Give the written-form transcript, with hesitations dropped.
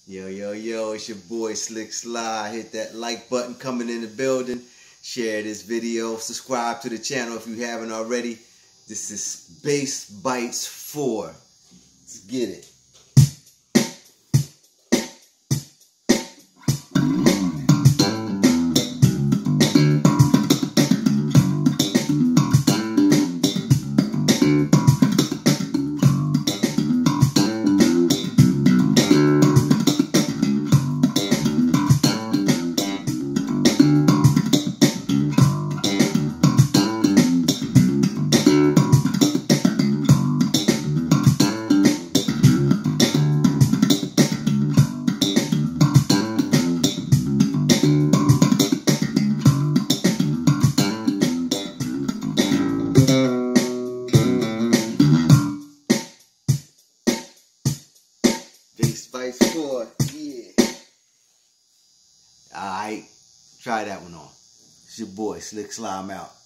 Yo, yo, yo, it's your boy Slick Sly. Hit that like button coming in the building. Share this video. Subscribe to the channel if you haven't already. This is Bass Bites 4. Let's get it. Bass Bites 4, yeah. Alright, try that one on. It's your boy Slick Sly, I'm out.